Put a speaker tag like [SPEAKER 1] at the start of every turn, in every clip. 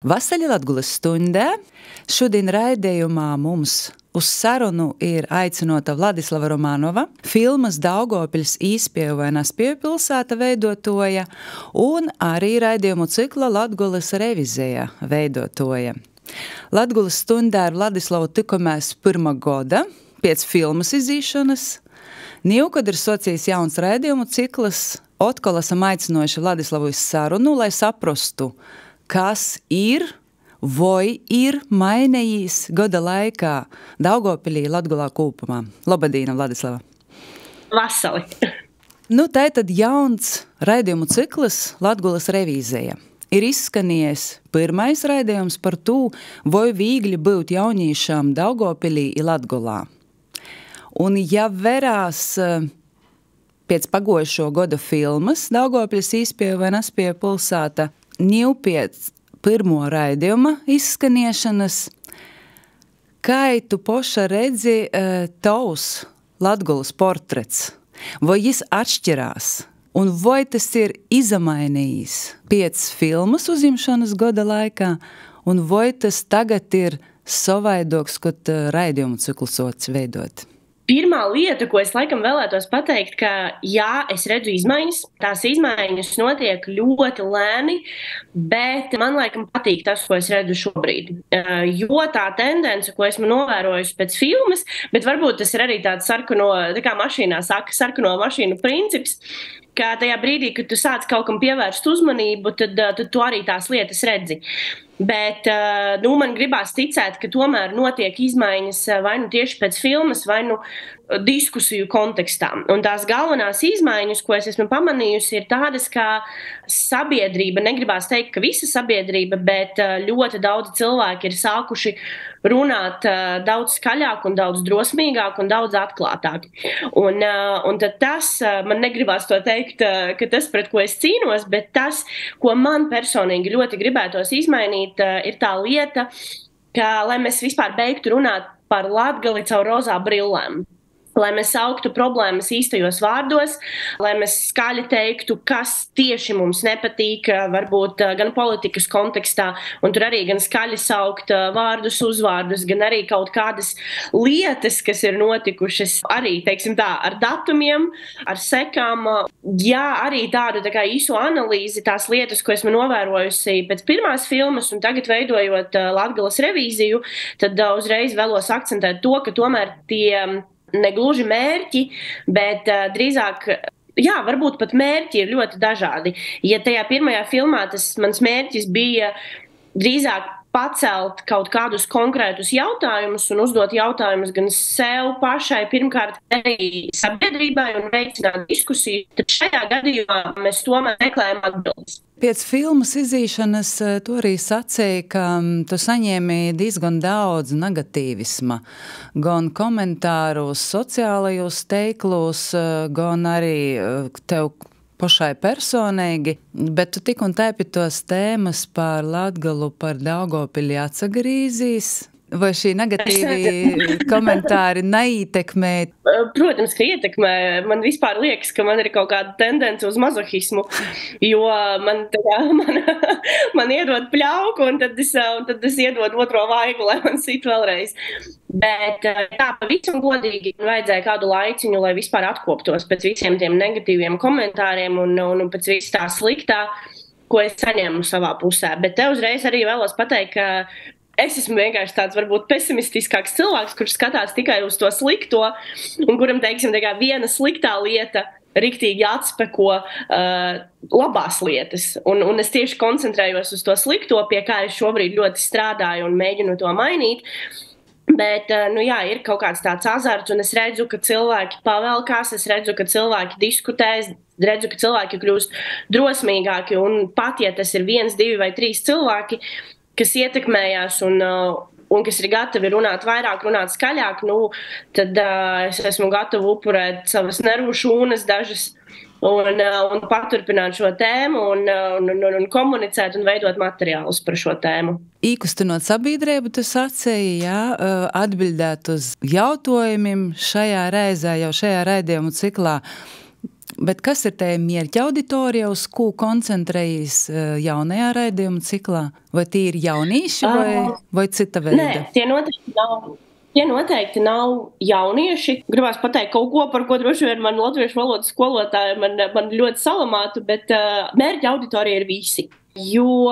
[SPEAKER 1] Vasaļa Latgulas stundē. Šodien raidījumā mums uz sarunu ir aicinota Vladislava Romanova, filmas Daugopiļs īspievu vai naspievu pilsēta veidotoja un arī raidījumu cikla Latgulas revizija veidotoja. Latgulas stundā ar Vladislavu tikamies 1. gada pēc filmas izīšanas. Nīv, kad ir socijas jauns raidījumu cikls, otkal esam aicinojuši Vladislavu uz sarunu, lai saprastu, kas ir vai ir mainījis gada laikā Daugavpilī, Latgolā kopumā. Labadīna, Vladislava!
[SPEAKER 2] Vasali!
[SPEAKER 1] Tātad jauns raidījumu cikls Latgulas revīzija. Ir izskanījies pirmais raidījums par to, vai viegli būt jaunīšām Daugavpilī i Latgolā. Un ja verās pēc pagojušo gada filmas Daugavpils īspievu vai naspievu pilsēta, nīv pēc pirmo raidījuma izskaniešanas, kā tu poša redzi tavs Latgulas portrets, vai jis atšķirās, un vai tas ir izamainījis pēc filmas uzņemšanas gada laikā, un vai tas tagad ir savaidoks, kad raidījumu ciklusots veidot?
[SPEAKER 2] Pirmā lieta, ko es laikam vēlētos pateikt, ka jā, es redzu izmaiņas. Tās izmaiņas notiek ļoti lēni, bet man laikam patīk tas, ko es redzu šobrīd. Jo tā tendence, ko esmu novērojusi pēc filmas, bet varbūt tas ir arī tāds sarkano, tā kā mašīnā saka, sarkano mašīnu princips, ka tajā brīdī, kad tu sāc kaut kam pievērst uzmanību, tad tu arī tās lietas redzi. Bet man gribās ticēt, ka tomēr notiek izmaiņas vai nu tieši pēc filmas, vai nu diskusiju kontekstā. Un tās galvenās izmaiņas, ko es esmu pamanījusi, ir tādas, ka sabiedrība, negribās teikt, ka visa sabiedrība, bet ļoti daudz cilvēki ir sākuši runāt daudz skaļāk un daudz drosmīgāk un daudz atklātāk. Un tad tas, man negribās to teikt, ka tas, pret ko es cīnos, bet tas, ko man personīgi ļoti gribētos izmainīt, ir tā lieta, ka, lai mēs vispār beigtu runāt par Latgali caur rozā brillēm. Lai mēs sauktu problēmas īstajos vārdos, lai mēs skaļi teiktu, kas tieši mums nepatīk, varbūt gan politikas kontekstā, un tur arī gan skaļi saukt vārdus, uzvārdus, gan arī kaut kādas lietas, kas ir notikušas arī, teiksim tā, ar datumiem, ar sekām. Jā, arī tādu tā kā īsu analīzi, tās lietas, ko esmu novērojusi pēc pirmās filmas un tagad veidojot Latgulas revīziju, tad uzreiz vēlos akcentēt to, ka tomēr tie negluži mērķi, bet drīzāk, jā, varbūt pat mērķi ir ļoti dažādi. Ja tajā pirmajā filmā tas mans mērķis bija drīzāk pacelt kaut kādus konkrētus jautājumus un uzdot jautājumus gan sev pašai, pirmkārt arī sabiedrībai un veicināt diskusiju, tad šajā gadījumā mēs tomēr meklējam atbildes.
[SPEAKER 1] Pēc filmas izīšanas tu arī sacīji, ka tu saņēmi diezgan daudz negatīvisma, gan komentārus sociālajos teiklos, gan arī tev pašai personīgi, bet tu tik un tēpi tos tēmas par Latgalu, par Daugavpili atsagrīzīs. Vai šī negatīvi komentāri neietekmē?
[SPEAKER 2] Protams, ka ietekmē. Man vispār liekas, ka man ir kaut kāda tendence uz mazohismu, jo man iedod pļauku, un tad es iedod otro vaigu, lai man sit vēlreiz. Bet tā pavisam godīgi vajadzēja kādu laiciņu, lai vispār atkoptos pēc visiem tiem negatīviem komentāriem un pēc viss tā sliktā, ko es saņēmu savā pusē. Bet te uzreiz arī vēlos pateikt, ka es esmu vienkārši tāds varbūt pesimistiskāks cilvēks, kurš skatās tikai uz to slikto un kuram, teiksim, viena sliktā lieta riktīgi atspeko labās lietas. Un es tieši koncentrējos uz to slikto, pie kā es šobrīd ļoti strādāju un mēģinu to mainīt. Bet, jā, ir kaut kāds tāds azarts, un es redzu, ka cilvēki pavelkās, es redzu, ka cilvēki diskutē, es redzu, ka cilvēki kļūst drosmīgāki, un pat, ja tas ir 1, 2 vai 3 cilvēki, kas ietekmējās un kas ir gatavi runāt vairāk, runāt skaļāk, tad es esmu gatava upurēt savas nervu šūnas dažas un paturpināt šo tēmu un komunicēt un veidot materiālus par šo tēmu.
[SPEAKER 1] Īkustinot sabiedrību, tu sacīji, jā, atbildēt uz jautājumiem šajā reizē, jau šajā raidījumu ciklā. Bet kas ir tā mierķa auditorija, uz ko koncentrējas jaunajā raidījuma ciklā? Vai tie ir jaunīši vai cita veida?
[SPEAKER 2] Nē, tie noteikti nav jaunieši. Gribās pateikt kaut ko, par ko droši vien man latviešu valodas skolotāji man ļoti salamātu, bet mērķa auditorija ir visi. Jo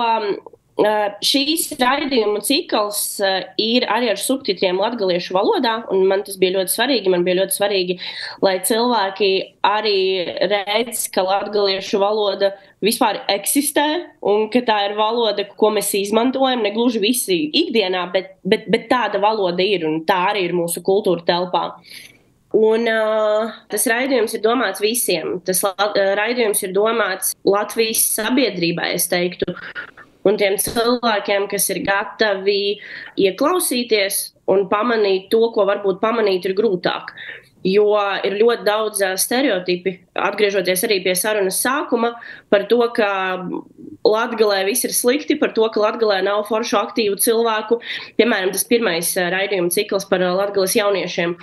[SPEAKER 2] šīs raidījuma cikls ir arī ar subtitriem latgaliešu valodā, un man tas bija ļoti svarīgi. Man bija ļoti svarīgi, lai cilvēki arī redz, ka latgaliešu valoda vispār eksistē, un ka tā ir valoda, ko mēs izmantojam, ne gluži visi ikdienā, bet tāda valoda ir, un tā arī ir mūsu kultūra telpā. Un tas raidījums ir domāts visiem. Tas raidījums ir domāts Latvijas sabiedrībai, es teiktu. Un tiem cilvēkiem, kas ir gatavi ieklausīties un pamanīt to, ko varbūt pamanīt ir grūtāk. Jo ir ļoti daudz stereotipi, atgriežoties arī pie sarunas sākuma, par to, ka Latgalē viss ir slikti, par to, ka Latgalē nav foršu aktīvu cilvēku. Piemēram, tas pirmais raidījuma cikls par Latgales jauniešiem.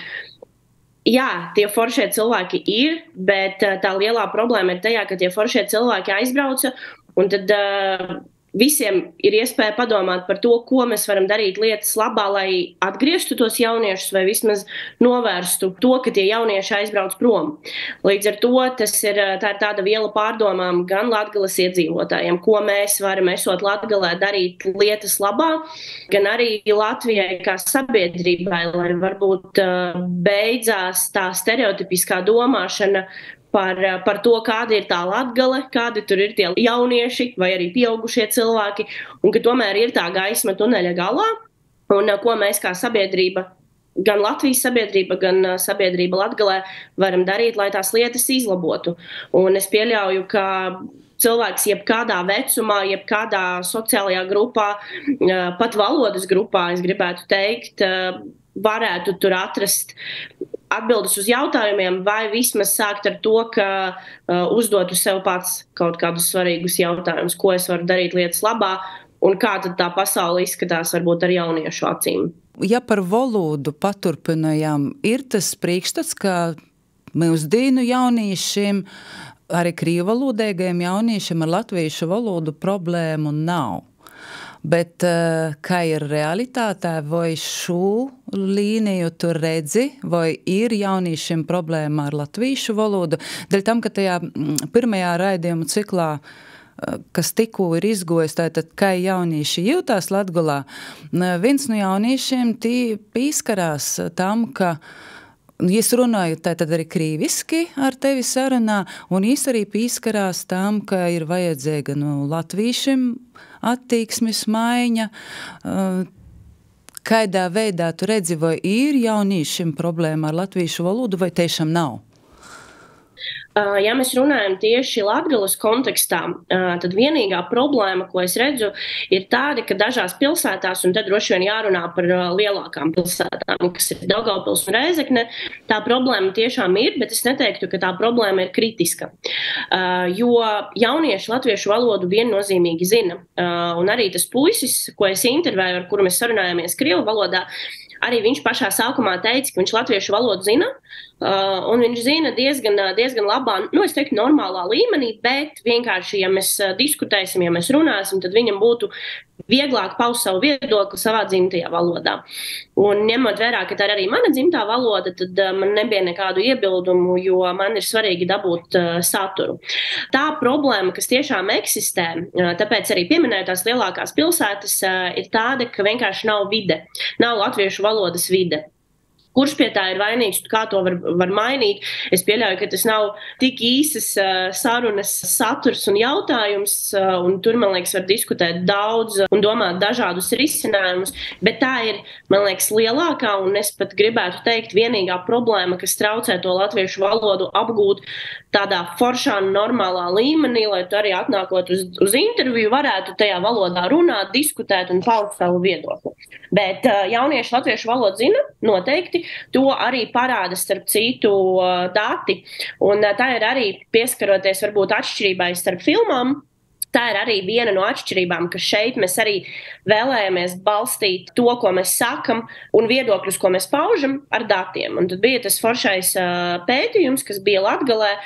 [SPEAKER 2] Jā, tie foršie cilvēki ir, bet tā lielā problēma ir tajā, ka tie foršie cilvēki aizbrauca, un tad visiem ir iespēja padomāt par to, ko mēs varam darīt lietas labā, lai atgrieztu tos jauniešus vai vismaz novērstu to, ka tie jaunieši aizbrauc prom. Līdz ar to tā ir tāda viela pārdomām gan Latgales iedzīvotājiem, ko mēs varam esot Latgalē darīt lietas labā, gan arī Latvijai kā sabiedrībai, lai varbūt beidzās tā stereotipiskā domāšana par to, kāda ir tā Latgale, kādi tur ir tie jaunieši vai arī pieaugušie cilvēki, un ka tomēr ir tā gaisma tuneļa galā, un ko mēs kā sabiedrība, gan Latvijas sabiedrība, gan sabiedrība Latgalē varam darīt, lai tās lietas izlabotu. Un es pieļauju, ka cilvēks jebkādā vecumā, jebkādā sociālajā grupā, pat valodas grupā, es gribētu teikt, varētu tur atrast atbildes uz jautājumiem, vai vismaz sākt ar to, ka uzdotu sev pats kaut kādus svarīgus jautājumus, ko es varu darīt lietas labā, un kā tad tā pasaule izskatās varbūt ar jauniešu acīm.
[SPEAKER 1] Ja par valodu paturpinājām, ir tas priekšstats, ka mūsdienu jauniešiem, arī krīvalodīgajiem jauniešiem ar latviešu valodu problēmu nav. Bet kā ir realitātē, vai šo līniju tu redzi, vai ir jauniešiem problēma ar latviešu valodu? Dēļ tam, ka tajā pirmajā raidījuma ciklā, kas tikko ir izgojis, tātad, kā jaunieši jūtās Latgalā, viens no jauniešiem pieskarās tam, ka es runāju tātad arī krīviski ar tevi sarunā, un es arī pieskarās tam, ka ir vajadzīga latviešiem attieksmes maiņa. Kādā veidā tu redzi, vai ir jauniešiem problēma ar latviešu valodu, vai tiešām nav?
[SPEAKER 2] Ja mēs runājam tieši Latgales kontekstā, tad vienīgā problēma, ko es redzu, ir tāda, ka dažās pilsētās, un tad droši vien jārunā par lielākām pilsētām, kas ir Daugavpils un Rēzekne, tā problēma tiešām ir, bet es neteiktu, ka tā problēma ir kritiska. Jo jaunieši latviešu valodu viennozīmīgi zina, un arī tas puisis, ko es intervēju, ar kuru mēs sarunājāmies krievu valodā, arī viņš pašā sākumā teica, ka viņš latviešu valodu zina, un viņš zina diezgan labā, es teiktu, normālā līmenī, bet vienkārši, ja mēs diskutēsim, ja mēs runāsim, tad viņam būtu vieglāk paust savu viedokli savā dzimtajā valodā. Un ņemot vērā, ka tā ir arī mana dzimtā valoda, tad man nebija nekādu iebildumu, jo man ir svarīgi dabūt saturu. Tā problēma, kas tiešām eksistē, tāpēc arī pieminēju tās lielākās pilsētas, ir tāda, ka vienkārši nav vide, nav latviešu valodas vide. Kurš pie tā ir vainīgs, kā to var mainīt? Es pieļauju, ka tas nav tik īsas sarunas saturs un jautājums, un tur, man liekas, var diskutēt daudz un domāt dažādus risinājumus, bet tā ir, man liekas, lielākā, un es pat gribētu teikt, vienīgā problēma, kas traucē to latviešu valodu apgūt tādā foršā, normālā līmenī, lai tu arī atnākot uz interviju varētu tajā valodā runāt, diskutēt un paust savu viedokli. Bet jaunieši latviešu valodu zina, noteikti. To arī parāda starp citu dati, un tā ir arī pieskaroties varbūt atšķirībai starp filmām. Tā ir arī viena no atšķirībām, ka šeit mēs arī vēlējamies balstīt to, ko mēs sakam, un viedokļus, ko mēs paužam, ar datiem. Un tad bija tas foršais pētījums, kas bija Latgalē,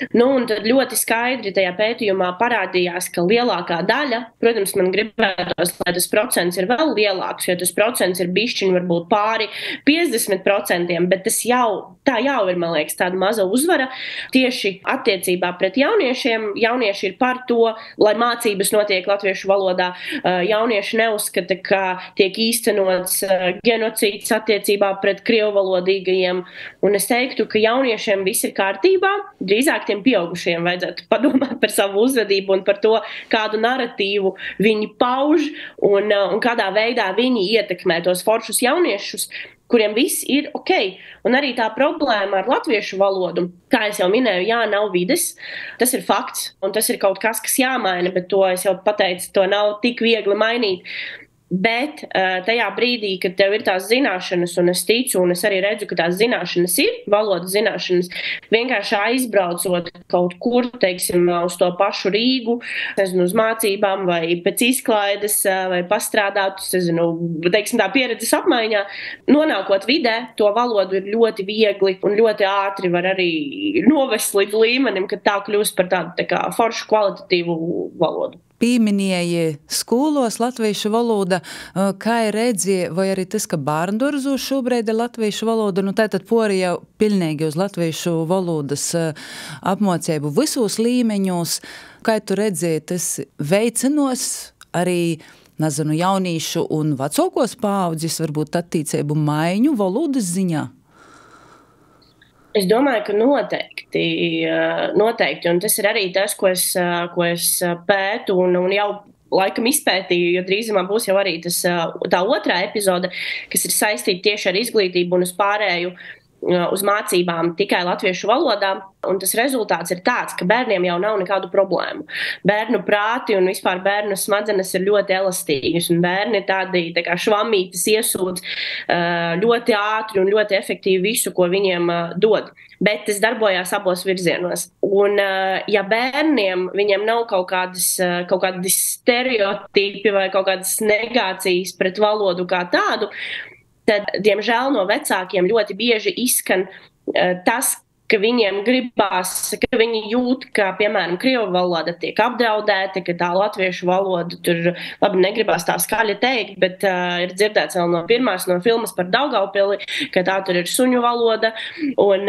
[SPEAKER 2] Nu, un tad ļoti skaidri tajā pētījumā parādījās, ka lielākā daļa, protams, man gribētos, lai tas procents ir vēl lielāks, jo tas procents ir bišķiņ varbūt pāri 50%, bet tā jau ir, man liekas, tāda maza uzvara. Tieši attiecībā pret jauniešiem, jaunieši ir par to, lai mācības notiek latviešu valodā. Jaunieši neuzskata, ka tiek īstenots genocīds attiecībā pret krievvalodīgajiem, un es teiktu, ka jauniešiem viss ir kārtībā. Drīzāk tiem pieaugušiem vajadzētu padomāt par savu uzvedību un par to, kādu naratīvu viņi pauž un kādā veidā viņi ietekmē tos foršus jauniešus, kuriem viss ir ok. Un arī tā problēma ar latviešu valodu, kā es jau minēju, nav vides. Tas ir fakts, un tas ir kaut kas jāmaina, bet to es jau pateicu, to nav tik viegli mainīt. Bet tajā brīdī, kad tev ir tās zināšanas, un es ticu, un es arī redzu, ka tās zināšanas ir, valodas zināšanas, vienkārši aizbraucot kaut kur, teiksim, uz to pašu Rīgu, nezinu, uz mācībām vai pēc izklaides, vai pastrādāt, teiksim, tā pieredzes apmaiņā, nonākot vidē, to valodu ir ļoti viegli un ļoti ātri var arī novest līdz līmenim, ka tā kļūst par tādu tā kā foršu kvalitatīvu valodu.
[SPEAKER 1] Pieminēja skolos latviešu valoda, kā redzi, vai arī tas, ka bērndorzu šobrīd ir latviešu valoda, tātad pori jau pilnīgi uz latviešu valodas apmācību visos līmeņos. Kā tu redzēji, tas veicinos arī, nezinu, jaunīšu un vecākos paaudzes, varbūt attīcību maiņu valodas ziņā?
[SPEAKER 2] Es domāju, ka noteikti, un tas ir arī tas, ko es pētu un jau laikam izpētīju, jo drīzumā būs jau arī tā otrā epizode, kas ir saistīta tieši ar izglītību un uz pārēju uz mācībām tikai latviešu valodā, un tas rezultāts ir tāds, ka bērniem jau nav nekādu problēmu. Bērnu prāti un vispār bērnu smadzenes ir ļoti elastīgas, un bērni tādi tā kā švamītes iesūdz ļoti ātri un ļoti efektīvi visu, ko viņiem dod. Bet tas darbojās abos virzienos. Un ja bērniem viņiem nav kaut kādi stereotipi vai kaut kādas negācijas pret valodu kā tādu, tad, diemžēl, no vecākiem ļoti bieži izskan tas, ka viņiem gribās, ka viņi jūt, ka, piemēram, krievu valoda tiek apdraudēta, ka tā latviešu valoda tur, labi, negribās tā skaļi teikt, bet ir dzirdēts vēl no filmas par Daugavpili, ka tā tur ir suņu valoda un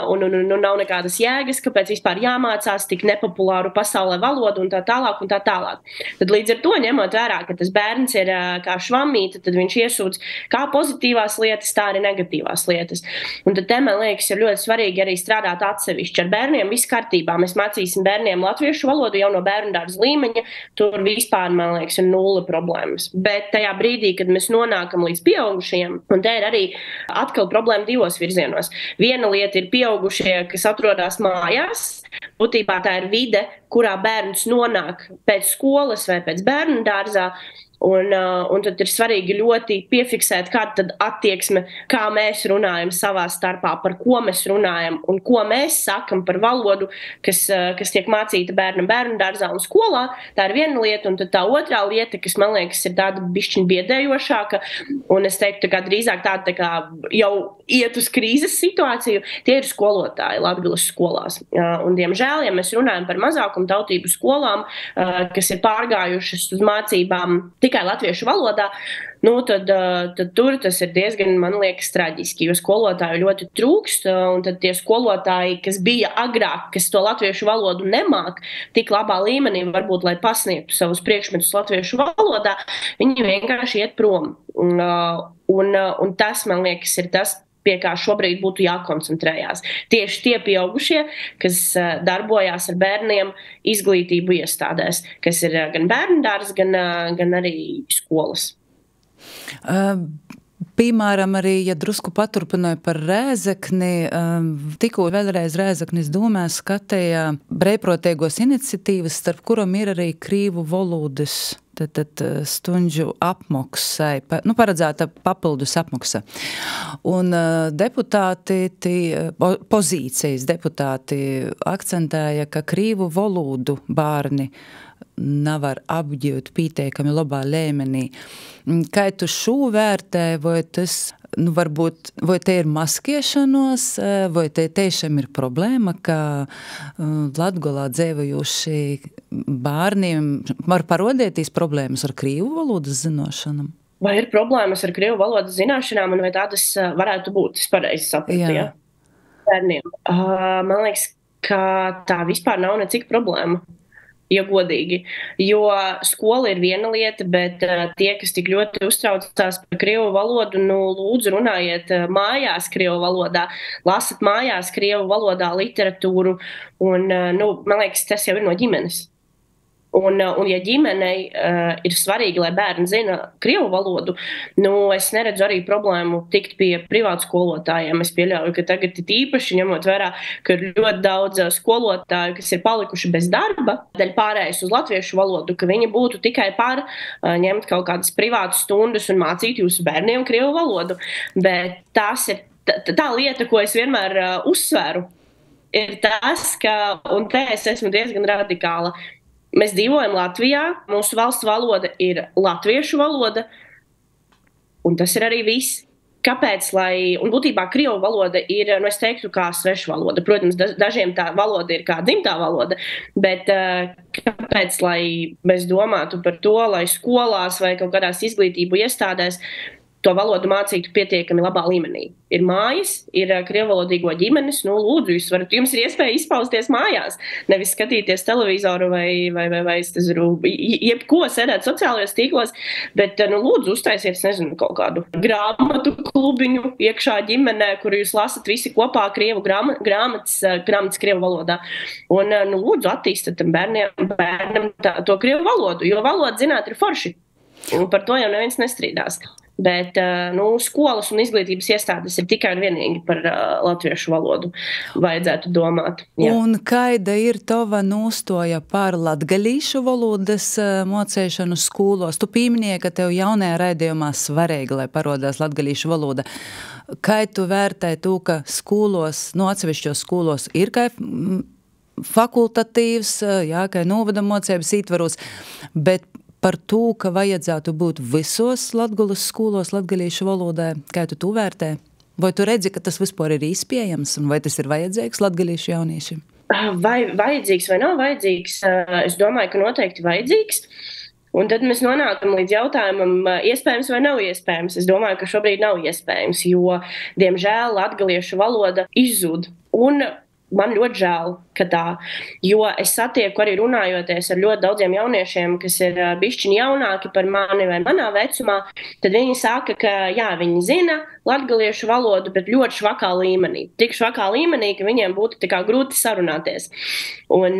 [SPEAKER 2] nav nekādas jēgas, kāpēc vispār jāmācās tik nepopulāru pasaulē valodu un tā tālāk un tā tālāk. Tad līdz ar to, ņemot vērā, ka tas bērns ir kā švamīte, tad viņš iesūdz kā pozitīvās lietas, tā arī negatīvās lietas. Un tad te, man liekas, ir ļoti svarīgi arī strādāt atsevišķi. Ar bērniem viss kārtībā. Mēs mācīsim bērniem latviešu valodu jau no bērndārza līmeņa. Tur vispār, man liekas, ir nulle problēmas. Bet tajā brīdī, kad mēs nonākam līdz pieaugušajiem, un te ir arī atkal problēma divos virzienos. Viena lieta ir pieaugušie, kas atrodas mājās. Būtībā tā ir vide, kurā bērns nonāk pēc skolas vai pēc bērndārzā. Un tad ir svarīgi ļoti piefiksēt, kāda tad attieksme, kā mēs runājam savā starpā, par ko mēs runājam un ko mēs sakam par valodu, kas tiek mācīta bērnam bērndārzā un skolā. Tā ir viena lieta, un tad tā otrā lieta, kas, man liekas, ir tāda bišķiņ biedējošāka, un es teiktu, tā kā drīzāk tāda tā kā jau iet uz krīzes situāciju, tie ir skolotāji Latgales skolās. Un, diemžēl, ja mēs runājam par mazākumtautību skolām, kas ir pārgājušas uz mācībām tikai latviešu valodā, tad tur tas ir diezgan, man liekas, traģiski, jo skolotāju ļoti trūkst, un tad tie skolotāji, kas bija agrāk, kas to latviešu valodu nemāk tik labā līmenī, varbūt, lai pasniegtu savus priekšmetus latviešu valodā, viņi vienkārši iet prom. Un tas, man liekas, ir tas, pie kā šobrīd būtu jākoncentrējās. Tieši tie pieaugušie, kas darbojās ar bērniem izglītību iestādēs, kas ir gan bērndārs, gan arī skolas.
[SPEAKER 1] Piemēram, arī, ja drusku paturpināju par Rēzekni, tikko vēlreiz Rēzeknis domē skatīja brīvprātīgos iniciatīvas, starp kuram ir arī krīvu valodas stundžu apmaksai, paredzēta papildus apmaksa. Un deputāti, pozīcijas deputāti akcentēja, ka krīvu valodu bērni nevar apģūt pīteikami labā līmenī. Kā tu šo vērtē, vai tas, varbūt, vai te ir maskiešanos, vai te tiešām ir problēma, ka Latgolā dzīvojuši bērniem var parodēties problēmas ar krīvu valodas zināšanām?
[SPEAKER 2] Vai ir problēmas ar krievu valodas zināšanām, un vai tādas varētu būt? Es pareizi sapratu, ja? Bērniem. Man liekas, ka tā vispār nav necik problēma, ja godīgi. Jo skola ir viena lieta, bet tie, kas tik ļoti uztraucās par krievu valodu, lūdzu runājiet mājās krievu valodā, lasat mājās krievu valodā literatūru, un, man liekas, tas jau ir no ģimenes. Un ja ģimenei ir svarīgi, lai bērni zina krievu valodu, es neredzu arī problēmu tikt pie privātu skolotājiem. Es pieļauju, ka tagad ir īpaši ņemot vērā, ka ir ļoti daudz skolotāju, kas ir palikuši bez darba, daļa pārējais uz latviešu valodu, ka viņi būtu tikai par ņemt kaut kādas privātas stundas un mācīt jūsu bērniem krievu valodu. Bet tās ir tā lieta, ko es vienmēr uzsveru, ir tas, ka, un te es esmu diezgan radikāla, mēs dzīvojam Latvijā, mūsu valsts valoda ir latviešu valoda, un tas ir arī viss. Kāpēc, un būtībā krievu valoda ir, es teiktu, kā sveša valoda. Protams, dažiem tā valoda ir kā dzimtā valoda, bet kāpēc, lai mēs domātu par to, lai skolās vai kaut kādās izglītību iestādēs to valodu mācītu pietiekami labā līmenī. Ir mājas, ir krievalodīgo ģimenes, lūdzu, jums ir iespēja izpausties mājās, nevis skatīties televizoru vai jebko sēdēt sociālajos tīklos, bet, lūdzu, uztaisiet, nezinu, kaut kādu grāmatu klubiņu iekšā ģimenē, kur jūs lasat visi kopā krievu grāmatas krievu valodā. Un, lūdzu, attīstat bērnam to krievu valodu, jo valodu zināt ir forši. Un par to jau neviens nestrīdās. Bet skolas un izglītības iestādes ir tikai un vienīgi par latviešu valodu vajadzētu domāt. Jā.
[SPEAKER 1] Un kāda ir tava nostoja par latgalīšu valodas mocēšanu skolos? Tu pieminēji, ka tev jaunajā raidījumā svarīgi, lai parodās latgalīšu valoda. Kā tu vērtē to, ka skolos, atsevišķos skolos ir kā fakultatīvs, kā novada mocības ītvaros, bet par to, ka vajadzētu būt visos Latgulas skolos latgalīšu valodā, kā tu vērtē? Vai tu redzi, ka tas vispār ir izpējams, un vai tas ir vajadzīgs latgalīšu jauniešiem?
[SPEAKER 2] Vai vajadzīgs vai nav vajadzīgs? Es domāju, ka noteikti vajadzīgs. Un tad mēs nonākam līdz jautājumam, iespējams vai nav iespējams. Es domāju, ka šobrīd nav iespējams, jo, diemžēl, latgaliešu valoda izzūd. Un man ļoti žēl, ka tā, jo es satieku arī runājoties ar ļoti daudziem jauniešiem, kas ir bišķiņi jaunāki par mani vai manā vecumā, tad viņi saka, ka jā, viņi zina latgaliešu valodu, bet ļoti švakā līmenī. Tik švakā līmenī, ka viņiem būtu tā kā grūti sarunāties. Un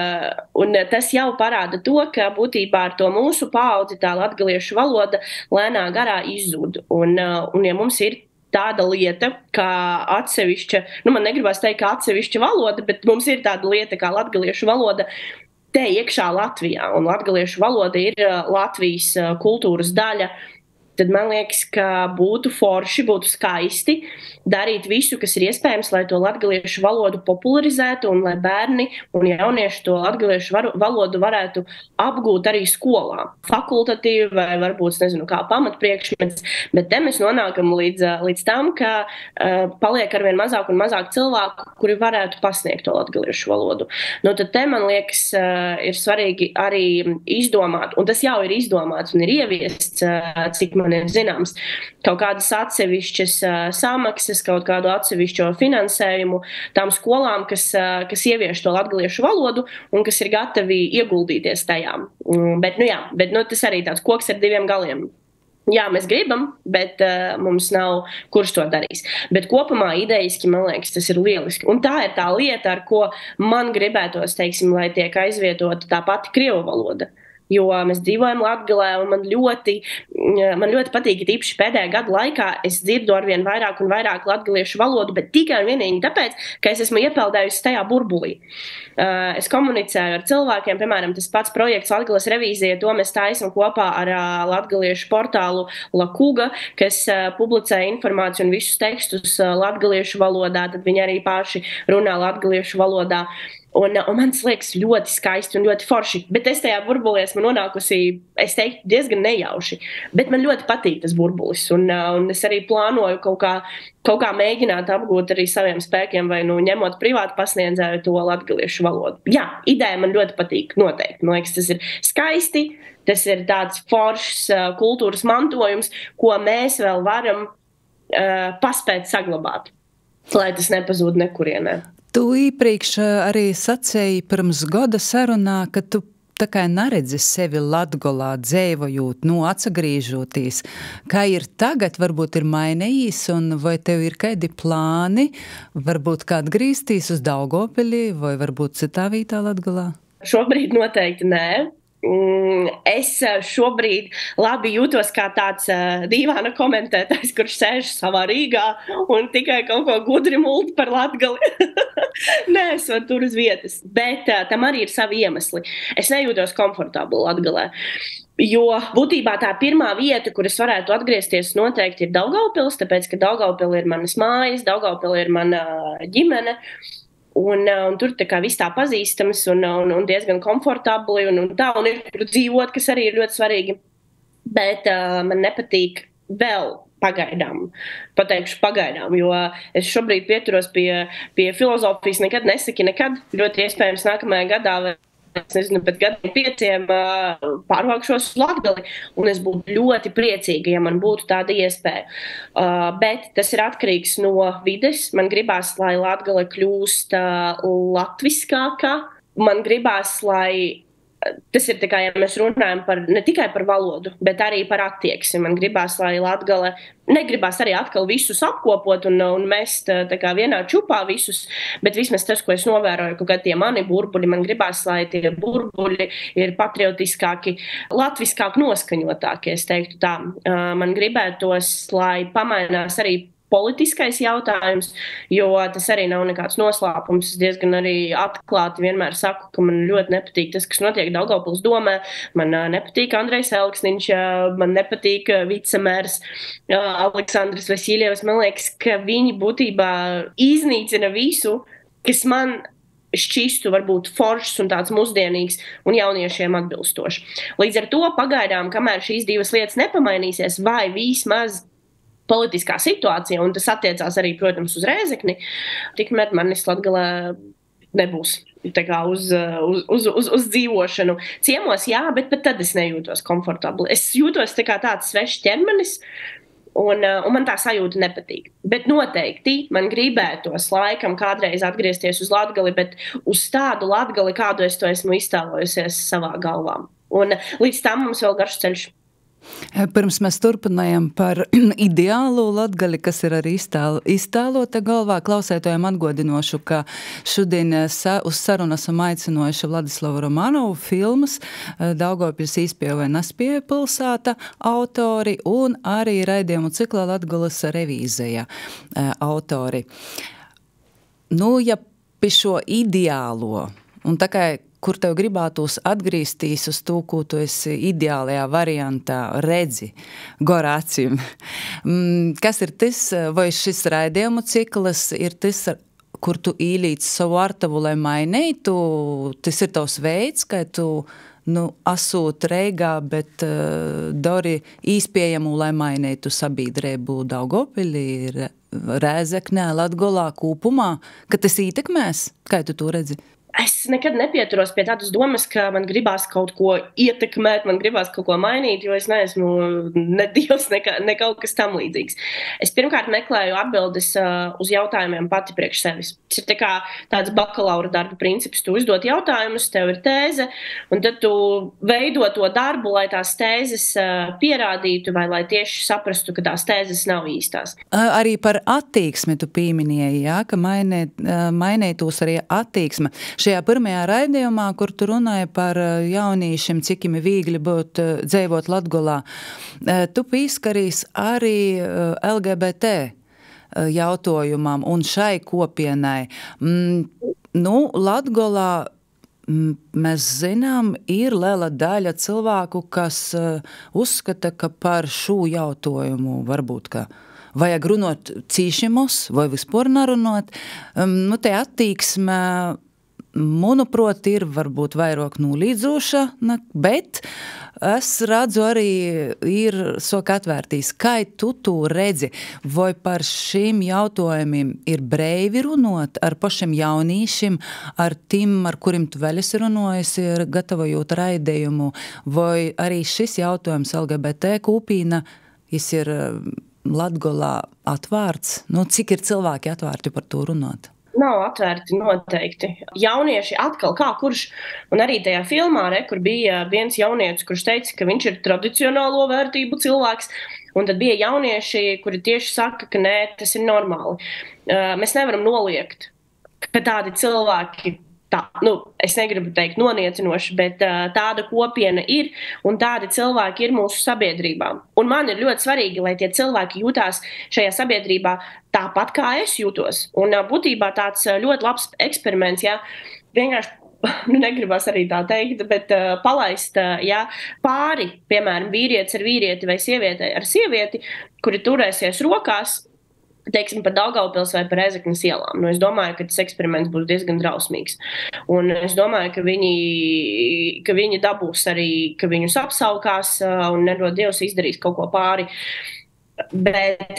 [SPEAKER 2] tas jau parāda to, ka būtībā ar to mūsu paudzi tā latgaliešu valoda lēnā garā izzūd. Un ja mums ir tāda lieta, kā atsevišķa, man negribas teikt, kā atsevišķa valoda, bet mums ir tāda lieta kā latgaliešu valoda te iekšā Latvijā, un latgaliešu valoda ir Latvijas kultūras daļa, tad man liekas, ka būtu forši, būtu skaisti darīt visu, kas ir iespējams, lai to latgaliešu valodu popularizētu un lai bērni un jaunieši to latgaliešu valodu varētu apgūt arī skolā. Fakultatīvi vai varbūt, nezinu, kā pamatpriekšmets, bet te mēs nonākam līdz tam, ka paliek arvien mazāk un mazāk cilvēku, kuri varētu pasniegt to latgaliešu valodu. Tad te, man liekas, ir svarīgi arī izdomāt, un tas jau ir izdomāts un ir ieviests, cik man ir zināms, kaut kādas atsevišķas samaksas, kaut kādu atsevišķo finansējumu tām skolām, kas ievieš to latgaliešu valodu un kas ir gatavi ieguldīties tajā. Bet tas arī tāds koks ar diviem galiem. Jā, mēs gribam, bet mums nav, kurš to darīs. Bet kopumā idejiski, man liekas, tas ir lieliski. Un tā ir tā lieta, ar ko man gribētos, teiksim, lai tiek aizvietota tā pati krievu valoda. Jo mēs dzīvojam Latgalē, un man ļoti patīk, ka īpaši pēdējā gada laikā es dzirdu arvien vairāk un vairāk latgaliešu valodu, bet tikai un vienīgi tāpēc, ka es esmu iepeldējusi tajā burbulī. Es komunicēju ar cilvēkiem, piemēram, tas pats projekts Latgales revīzija, to mēs taisam kopā ar latgaliešu portālu Lakuga, kas publicē informāciju un visus tekstus latgaliešu valodā, tad viņi arī paši runā latgaliešu valodā. Un man tas liekas ļoti skaisti un ļoti forši. Bet es tajā burbulī esmu nonākusi, es teiktu, diezgan nejauši. Bet man ļoti patīk tas burbulis. Un es arī plānoju kaut kā mēģināt apgūt arī saviem spēkiem, vai ņemot privātu pasniedzēju to latgaliešu valodu. Jā, ideja man ļoti patīk, noteikti. Man liekas, tas ir skaisti. Tas ir tāds foršs kultūras mantojums, ko mēs vēl varam paspēt saglabāt, lai tas nepazūd nekurienē.
[SPEAKER 1] Tu iepriekš arī sacēji pirms gada sarunā, ka tu tā kā neredzi sevi Latgolā dzēvojot, atsagrīžoties. Kā ir tagad, varbūt ir mainījis, un vai tev ir kādi plāni, varbūt kā atgrieztīs uz Daugavpili, vai varbūt citā vietā Latgolā?
[SPEAKER 2] Šobrīd noteikti nē. Es šobrīd labi jūtos kā tāds dīvaina komentētājs, kurš sēž savā Rīgā un tikai kaut ko gudri multi par Latgali. Neesot tur uz vietas, bet tam arī ir savi iemesli. Es nejūtos komfortabli Latgalē, jo būtībā tā pirmā vieta, kur es varētu atgriezties, noteikti ir Daugavpils, tāpēc, ka Daugavpili ir manas mājas, Daugavpili ir mana ģimene. Un tur tā kā viss tā pazīstams un diezgan komfortabli un ir kur dzīvot, kas arī ir ļoti svarīgi. Bet man nepatīk vēl pagaidām, pateikšu pagaidām, jo es šobrīd pieturos pie filozofijas nekad nesaki nekad. Ļoti iespējams nākamajā gadā, es nezinu, pēc gadiem 5 pārvākšos uz Latgali, un es būtu ļoti priecīga, ja man būtu tāda iespēja. Bet tas ir atkarīgs no vides. Man gribās, lai Latgale kļūst latviskāka. Man gribās, lai tas ir tā kā, ja mēs runājam ne tikai par valodu, bet arī par attieksmi. Man gribās, lai Latgale negribās arī atkal visus apkopot un mest tā kā vienā čupā visus, bet vismaz tas, ko es novēroju, ka tie mani burbuļi, man gribās, lai tie burbuļi ir patriotiskāki, latviskāk noskaņotāki, es teiktu tā. Man gribētos, lai pamainās arī politiskais jautājums, jo tas arī nav nekāds noslēpums. Es diezgan arī atklāti vienmēr saku, ka man ļoti nepatīk tas, kas notiek Daugavpils domē. Man nepatīk Andrejs Elksniņš, man nepatīk vicemērs Aleksandrs Vasiljevs. Man liekas, ka viņi būtībā iznīcina visu, kas man šķistu varbūt foršs un tāds mūsdienīgs un jauniešiem atbilstošs. Līdz ar to pagaidām, kamēr šīs divas lietas nepamainīsies, vai vismaz politiskā situācija, un tas attiecās arī, protams, uz Rēzekni, tikmēr manis Latgalē nebūs tā kā uz dzīvošanu. Ciemos, jā, bet tad es nejūtos komfortabli. Es jūtos tā kā tāds svešs ķermenis, un man tā sajūta nepatīk. Bet noteikti man gribētos laikam kādreiz atgriezties uz Latgali, bet uz tādu Latgali, kādu es to esmu iztēlojusies savā galvā. Un līdz tam mums vēl garš ceļš.
[SPEAKER 1] Pirms mēs turpinājam par ideālo Latgali, kas ir arī iztēlota galvā, klausētojiem atgodinošu, ka šodien uz sarunu esam aicinojuši Vladislavu Romanovu filmas Daugavpils īspēja vai nespēja pilsēta autori un arī raidījumu ciklā Latgolas revīzija autori. Ja pie šo ideālo, un tā kā kur tev gribētos atgrieztīs uz to, ko tu esi ideālajā variantā redzi, gorācim. Kas ir tas, vai šis raidījumu cikls ir tas, kur tu īlīc savu artavu, lai mainītu? Tas ir tavs veids, ka tu asūt Reigā, bet dari īspējamu, lai mainītu sabiedrību Daugavpilī, Rēzeknē, Latgolā, Kūpumā, ka tas ietekmēs? Kā tu to redzi?
[SPEAKER 2] Es nekad nepieturos pie tādas domas, ka man gribās kaut ko ietekmēt, man gribās kaut ko mainīt, jo es neesmu ne dievs, ne kaut kas tam līdzīgs. Es pirmkārt meklēju atbildes uz jautājumiem pati priekš sevis. Tas ir tāds bakalaura darba princips. Tu uzdot jautājumus, tev ir tēze, un tad tu veido to darbu, lai tās tēzes pierādītu vai lai tieši saprastu, ka tās tēzes nav īstās.
[SPEAKER 1] Arī par attieksmi tu pieminēji, jā, ka mainītos arī attieksme. Šajā pirmajā raidījumā, kur tu runāji par jauniešiem, cik viņiem viegli būt dzīvot Latgolā, tu pīskarīs arī LGBT jautājumam un šai kopienai. Latgolā mēs zinām, ir liela daļa cilvēku, kas uzskata, ka par šo jautājumu varbūt, ka vajag runāt cīšimus vai vispār nerunāt. Te attieksme manuprāt, ir varbūt vairāk nolīdzoša, bet es redzu arī ir soka atvērtīs. Kā tu redzi, vai par šiem jautājumiem ir breivi runot ar pašiem jaunīšiem, ar tiem, ar kuriem tu vēl esi runājusi, gatavojot raidījumu, vai arī šis jautājums LGBT kopīna, jis ir Latgolā atvērts? Cik ir cilvēki atvērti par to runāt?
[SPEAKER 2] Nav atvērti noteikti. Jaunieši atkal, kā kurš, un arī tajā filmā, kur bija viens jaunietis, kurš teica, ka viņš ir tradicionālo vērtību cilvēks, un tad bija jaunieši, kuri tieši saka, ka nē, tas ir normāli. Mēs nevaram noliegt, ka tādi cilvēki, es negribu teikt noniecinoši, bet tāda kopiena ir, un tādi cilvēki ir mūsu sabiedrībā. Un man ir ļoti svarīgi, lai tie cilvēki jūtās šajā sabiedrībā tāpat, kā es jūtos. Un būtībā tāds ļoti labs eksperiments, vienkārši negribas arī tā teikt, bet palaist pāri, piemēram, vīrietis ar vīrieti vai sievieti ar sievieti, kuri turēsies rokās, teiksim, par Daugavpils vai par Rēzeknes ielām. Es domāju, ka tas eksperiments būs diezgan drausmīgs. Un es domāju, ka viņi dabūs arī, ka viņus apsaukās un nedod Dievs izdarīs kaut ko pāri. Bet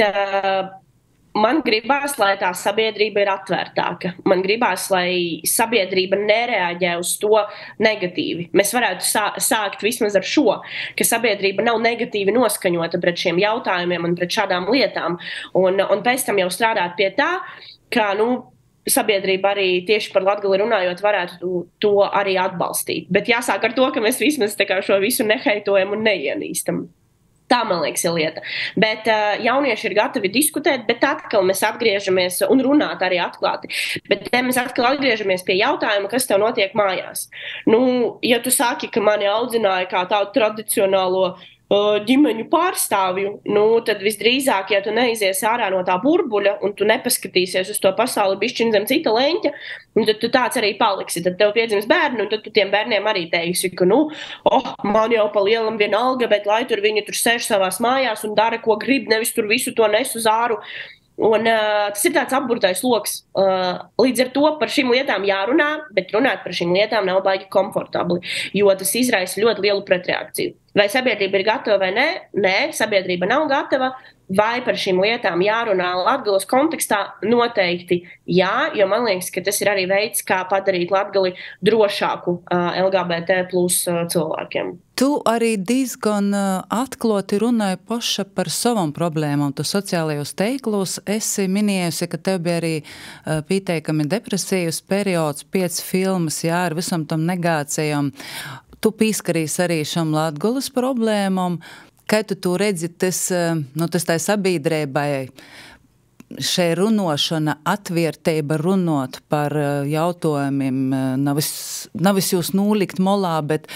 [SPEAKER 2] man gribās, lai tā sabiedrība ir atvērtāka. Man gribās, lai sabiedrība nereaģē uz to negatīvi. Mēs varētu sākt vismaz ar šo, ka sabiedrība nav negatīvi noskaņota pret šiem jautājumiem un pret šādām lietām. Un pēc tam jau strādāt pie tā, ka, sabiedrība arī tieši par Latgali runājot varētu to arī atbalstīt. Bet jāsāk ar to, ka mēs vismaz šo visu neheitojam un neienīstam. Tā, man liekas, ir lieta. Bet jaunieši ir gatavi diskutēt, bet atkal mēs atgriežamies un runāt arī atklāti. Bet mēs atkal atgriežamies pie jautājuma, kas tev notiek mājās. Ja tu saki, ka mani audzināja kā tādu tradicionālo ģimeņu pārstāvju, tad visdrīzāk, ja tu neizies ārā no tā burbuļa un tu nepaskatīsies uz to pasauli bišķiņ zem cita leņķa, tad tu tāds arī paliksi. Tad tev piedzims bērni, un tad tu tiem bērniem arī teiksi, ka, man jau pa lielam vienalga, bet lai tur viņi tur sēž savās mājās un dara, ko grib, nevis tur visu to nes uz āru. Un tas ir tāds apburtais loks. Līdz ar to par šīm lietām jārunā, bet runāt par šīm lietām nav baigi komfortabli, jo tas izraisa ļoti lielu pretreakciju. Vai sabiedrība ir gatava vai nē? Nē, sabiedrība nav gatava. Vai par šīm lietām jārunā Latgales kontekstā? Noteikti jā, jo man liekas, ka tas ir arī veids, kā padarīt Latgali drošāku LGBT plus cilvēkiem.
[SPEAKER 1] Tu arī diezgan atklāti runāji paša par savam problēmām. Tu sociālajos teiklos esi minējusi, ka tev bija arī pieteikami depresijas periods, 5 filmas, ar visam tam negācijam. Tu pīskarīs arī šam Latgales problēmām. Kā tu redzi, tas tai sabiedrībai, šai runošana, atvērtība runot par jautājumiem, navis jūs nūlikt molā, bet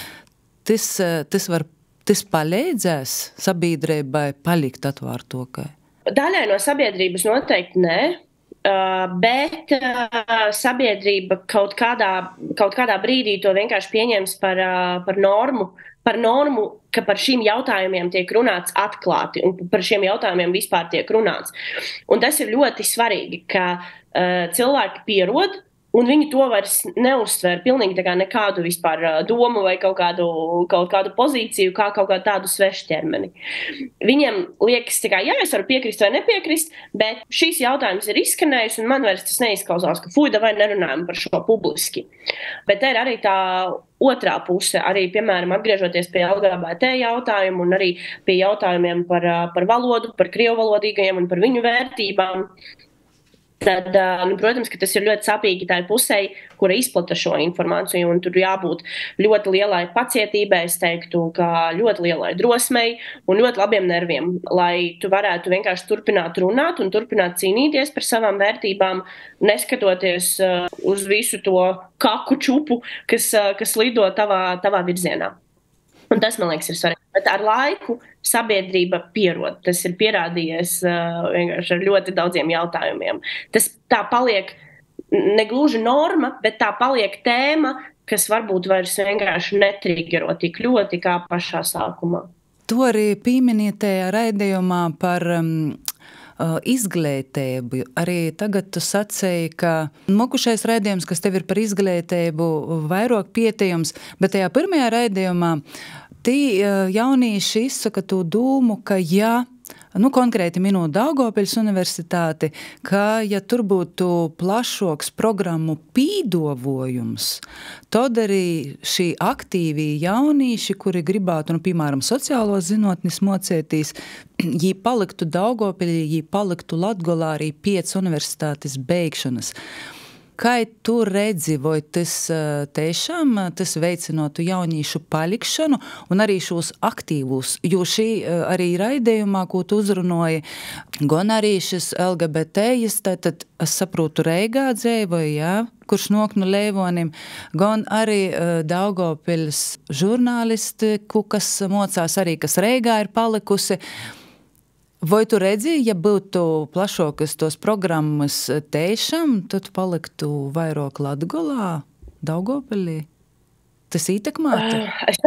[SPEAKER 1] tas palīdzēs sabiedrībai palikt atvērtākai?
[SPEAKER 2] Daļai no sabiedrības noteikti nē, bet sabiedrība kaut kādā brīdī to vienkārši pieņems par normu, ka par šīm jautājumiem tiek runāts atklāti un par šiem jautājumiem vispār tiek runāts. Un tas ir ļoti svarīgi, ka cilvēki pierod un viņi to vairs neuztver pilnīgi nekādu vispār domu vai kaut kādu pozīciju, kā kaut kādu tādu svešķermeni. Viņiem liekas, es varu piekrist vai nepiekrist, bet šīs jautājums ir izskanējis, un man vairs tas neizklausās, ka vai nerunājam par šo publiski. Bet te ir arī tā otrā puse, arī, piemēram, atgriežoties pie LGBT jautājumu un arī pie jautājumiem par valodu, par krievvalodīgajiem un par viņu vērtībām. Tad, protams, ka tas ir ļoti sāpīgi tai pusei, kura izplata šo informāciju, un tur jābūt ļoti lielai pacietībai, es teiktu, kā ļoti lielai drosmei un ļoti labiem nerviem, lai tu varētu vienkārši turpināt runāt un turpināt cīnīties par savām vērtībām, neskatoties uz visu to kaku čupu, kas lido tavā virzienā. Un tas, man liekas, ir svarīgi. Bet ar laiku sabiedrība pierod. Tas ir pierādījies vienkārši ar ļoti daudziem jautājumiem. Tas tā paliek negluži norma, bet tā paliek tēma, kas varbūt vairs vienkārši netrigero tik ļoti kā pašā sākumā.
[SPEAKER 1] To arī pieminētajā raidījumā par izglītību. Arī tagad tu sacēji, ka mokušais raidījums, kas tev ir par izglītību, vairāk pietījums, bet tajā pirmajā raidījumā tī jaunieši izsaka to dūmu, ka konkrēti minot Daugavpils universitāti, ka, ja tur būtu plašoks programmu pīdovojums, tad arī šī aktīvī jaunieši, kuri gribētu, piemēram, sociālos zinātnes mocētīs, jī paliktu Daugavpilī, jī paliktu Latgolā arī pēc universitātes beigšanas. Kā tu redzi, vai tas tiešām tas veicinotu jauniešu palikšanu un arī šos aktīvus, jo šī arī raidījumā, ko tu uzrunoji, gan arī šis LGBT, tad es saprotu Reigā dzīvoja, kurš nok no Leivonim, gan arī Daugavpils žurnālistiku, kas mocās arī, kas Reigā ir palikusi. Vai tu redzi, ja būtu plašākas tos programmas tiešām, tad paliktu vairāk Latgolā, Daugavpilī? Tas ietekmētu?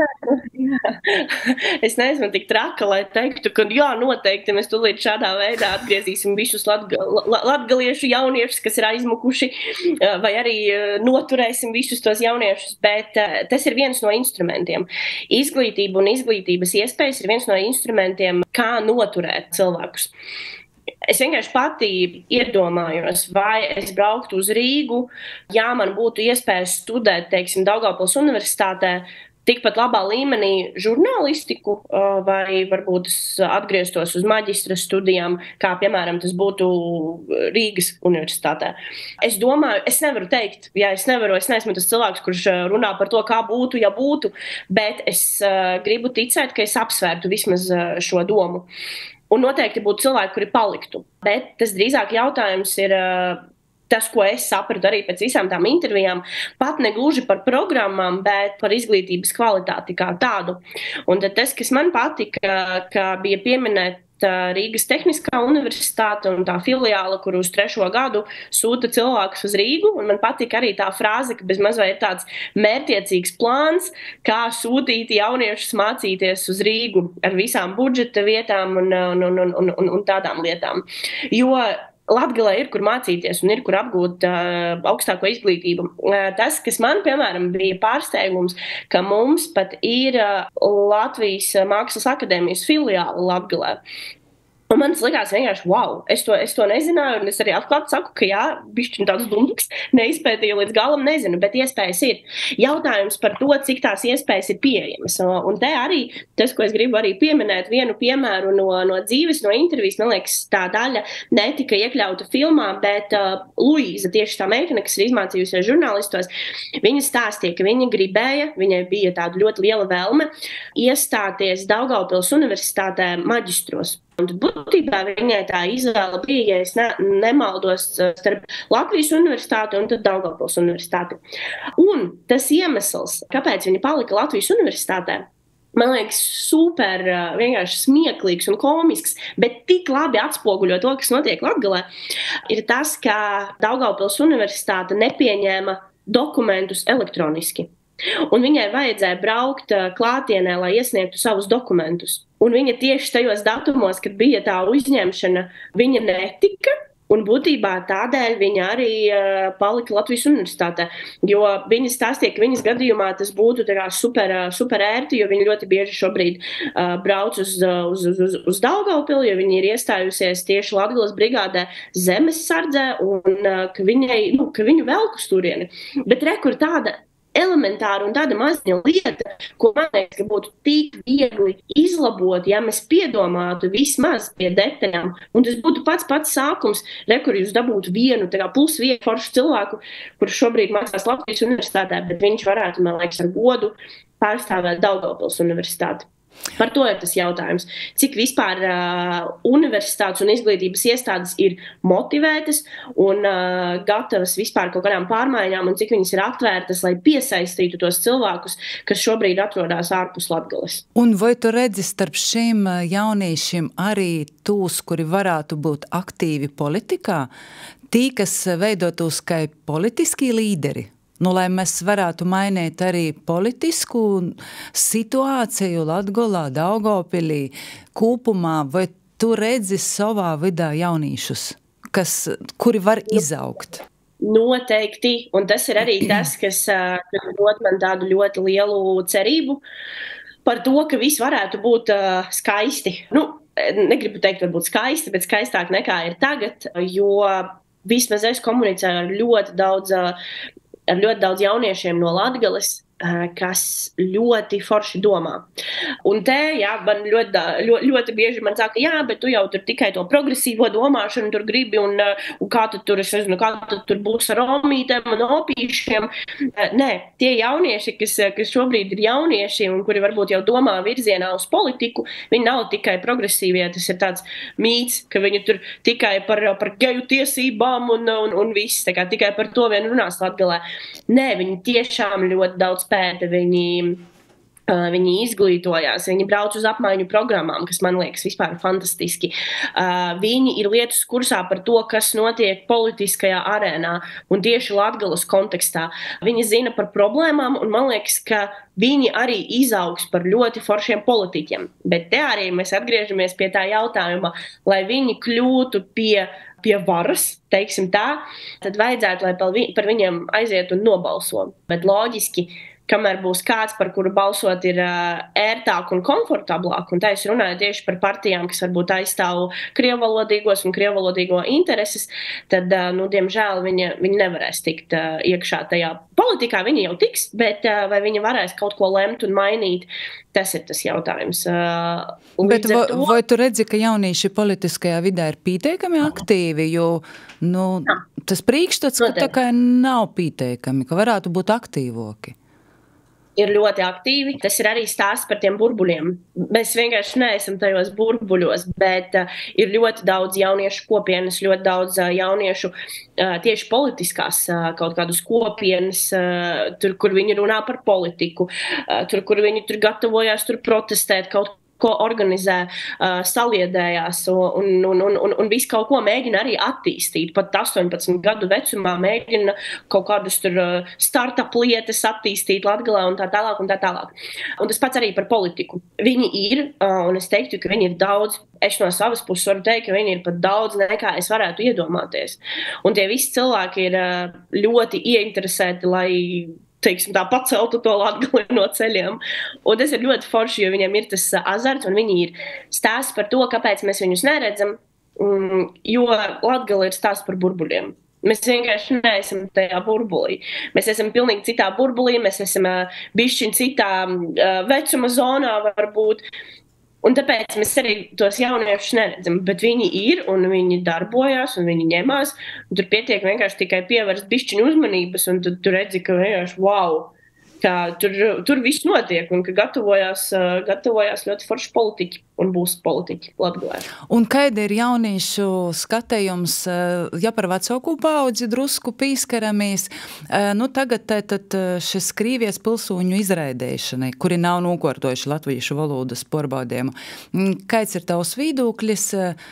[SPEAKER 2] Es neesmu tik traka, lai teiktu, ka noteikti mēs tūlīt šādā veidā atgriezīsim visus latgaliešu jauniešus, kas ir aizmukuši, vai arī noturēsim visus tos jauniešus, bet tas ir viens no instrumentiem. Izglītība un izglītības iespējas ir viens no instrumentiem, kā noturēt cilvēkus. Es vienkārši pati iedomājos, vai es brauktu uz Rīgu, ja man būtu iespēja studēt, teiksim, Daugavpils universitātē, tikpat labā līmenī žurnālistiku, vai varbūt es atgrieztos uz maģistra studijām, kā, piemēram, tas būtu Rīgas universitātē. Es domāju, es nevaru teikt, es neesmu tas cilvēks, kurš runā par to, kā būtu, ja būtu, bet es gribu ticēt, ka es apsvērtu vismaz šo domu. Un noteikti būtu cilvēki, kuri paliktu. Bet tas drīzāk jautājums ir tas, ko es sapratu arī pēc visām tām intervijām, pat ne gluži par programmām, bet par izglītības kvalitāti kā tādu. Un tad tas, kas man patika, ka bija pieminēt Rīgas Tehniskā universitāte un tā filiāla, kur uz 3. gadu sūta cilvēkus uz Rīgu. Un man patika arī tā frāze, ka bezmaz vai ir tāds mērķiecīgs plāns, kā sūtīt jauniešus mācīties uz Rīgu ar visām budžeta vietām un tādām lietām. Jo Latgalē ir, kur mācīties un ir, kur apgūt augstāko izglītību. Tas, kas man, piemēram, bija pārsteigums, ka mums pat ir Latvijas Mākslas akadēmijas filiāla Latgalē. Un man tas likās vienkārši, wow, es to nezināju, un es arī atklāti saku, ka bišķiņ tāds dumpiks, neizpētīju līdz galam, nezinu, bet iespējas ir. Jautājums par to, cik tās iespējas ir pieejamas. Un te arī tas, ko es gribu arī pieminēt, vienu piemēru no dzīves, no intervijas, man liekas, tā daļa netika iekļauta filmā, bet Luīza, tieši tā meitene, kas ir izmācījusies žurnālistos, viņa stāstīja, ka viņa gribēja, viņai bija tāda ļoti liela vēlme iestāties Daugavpils universitātē maģistros. Un būtībā viņai tā izvēle bija, ja es nemaldos, starp Latvijas universitāti un tad Daugavpils universitāti. Un tas iemesls, kāpēc viņa palika Latvijas universitātē, man liekas, super vienkārši smieklīgs un komisks, bet tik labi atspoguļo to, kas notiek Latgalē, ir tas, ka Daugavpils universitāte nepieņēma dokumentus elektroniski. Un viņai vajadzēja braukt klātienē, lai iesniegtu savus dokumentus. Un viņa tieši tajos datumos, kad bija tā uzņemšana, viņa netika. Un būtībā tādēļ viņa arī palika Latvijas universitātē. Jo viņa stāstīja, ka viņas gadījumā tas būtu super ērti, jo viņa ļoti bieži šobrīd brauc uz Daugavpili, jo viņa ir iestājusies tieši Latgales brigādē zemessardzē, un ka viņu velk uz turieni. Bet rekur tāda elementāra un tāda maziņa lieta, ko man liekas, ka būtu tik viegli izlabot, ja mēs piedomātu vismaz pie detaļām. Un tas būtu pats sākums, kur jūs dabūtu vienu +1 foršu cilvēku, kurš šobrīd mācās Latvijas universitātē, bet viņš varētu, man liekas, ar godu pārstāvēt Daugavpils universitāti. Par to ir tas jautājums. Cik vispār universitātes un izglītības iestādes ir motivētas un gatavas vispār kaut kādām pārmaiņām, un cik viņas ir atvērtas, lai piesaistītu tos cilvēkus, kas šobrīd atrodas ārpus Latgales.
[SPEAKER 1] Un vai tu redzi starp šiem jauniešiem arī tūs, kuri varētu būt aktīvi politikā, tī, kas veidotos kā politiski līderi? Lai mēs varētu mainīt arī politisku situāciju Latgolā, Daugavpilī, kopumā, vai tu redzi savā vidā jauniešus, kuri var izaugt?
[SPEAKER 2] Noteikti, un tas ir arī tas, kas dod man tādu ļoti lielu cerību par to, ka viss varētu būt skaisti. Negribu teikt, varbūt skaisti, bet skaistāk nekā ir tagad, jo vismaz es komunicēju ar ļoti daudz jauniešiem no Latgales, kas ļoti forši domā. Un te, man ļoti bieži man saka, bet tu jau tur tikai to progresīvo domāšanu tur gribi, un kā tu tur būs ar omītēm un opīšiem. Nē, tie jaunieši, kas šobrīd ir jaunieši un kuri varbūt jau domā virzienā uz politiku, viņi nav tikai progresīvie, tas ir tāds mīts, ka viņi tur tikai par geju tiesībām un viss, tā kā tikai par to vien runās Latgalē. Nē, viņi tiešām ļoti daudz pēta, viņi izglītojās, viņi brauc uz apmaiņu programmām, kas man liekas vispār fantastiski. Viņi ir lietas kursā par to, kas notiek politiskajā arēnā un tieši Latgales kontekstā. Viņi zina par problēmām un man liekas, ka viņi arī izaugs par ļoti foršiem politiķiem. Bet te arī mēs atgriežamies pie tā jautājuma, lai viņi kļūtu pie varas, teiksim tā, tad vajadzētu, lai par viņiem aiziet un nobalso. Bet loģiski, kamēr būs kāds, par kuru balsot ir ērtāk un komfortablāk, un tā es runāju tieši par partijām, kas varbūt aizstāv krievvalodīgos un krievvalodīgo intereses, tad, diemžēl, viņi nevarēs tikt iekšā tajā politikā. Viņi jau tiks, bet vai viņi varēs kaut ko lemt un mainīt, tas ir tas jautājums.
[SPEAKER 1] Bet vai tu redzi, ka jaunieši politiskajā vidē ir pieteikami aktīvi, jo tas priekšstats, ka tā kā nav pieteikami, ka varētu būt aktīvoki?
[SPEAKER 2] Ir ļoti aktīvi. Tas ir arī stāsts par tiem burbuļiem. Mēs vienkārši neesam tajos burbuļos, bet ir ļoti daudz jauniešu kopienas, ļoti daudz jauniešu tieši politiskās kaut kādas kopienas, tur, kur viņi runā par politiku, tur, kur viņi tur gatavojās tur protestēt kaut ko organizē, saliedējās un visu kaut ko mēģina arī attīstīt. Pat 18 gadu vecumā mēģina kaut kādus tur startup lietas attīstīt Latgalē un tā tālāk un tā tālāk. Un tas pats arī par politiku. Viņi ir, un es teiktu, ka viņi ir daudz, es no savas puses varu teikt, ka viņi ir pat daudz nekā es varētu iedomāties. Un tie visi cilvēki ir ļoti ieinteresēti, lai teiksim, tā paceltu to Latgali no ceļiem. Un tas ir ļoti forši, jo viņiem ir tas azarts, un viņi ir stāsts par to, kāpēc mēs viņus neredzam, jo Latgali ir stāsts par burbuļiem. Mēs vienkārši neesam tajā burbulī. Mēs esam pilnīgi citā burbulī, mēs esam bišķiņ citā vecuma zonā varbūt. Un tāpēc mēs arī tos jauniešus neredzam, bet viņi ir un viņi darbojās un viņi ņemās. Un tur pietiek vienkārši tikai pievērst bišķiņu uzmanības un tad tu redzi, ka vienkārši wow, ka tur viss notiek un ka gatavojās ļoti forši politiķi un būs politiķi Latgalē.
[SPEAKER 1] Un kāda ir jauniešu skatījums, ja par vecāku paudzi drusku pīskaramies, tagad tad šis Krīvijas pilsoņu izraidēšanai, kuri nav nokārtojuši latviešu valodas pārbaudījumu. Kāds ir tavs viedoklis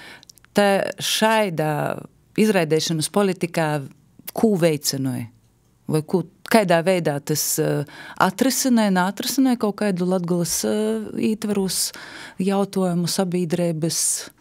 [SPEAKER 1] šādā izraidēšanas politikā, ko veicināja? Vai kādā veidā tas neatrisināja kaut kādu Latgales ietvaros jautājumu sabiedrības?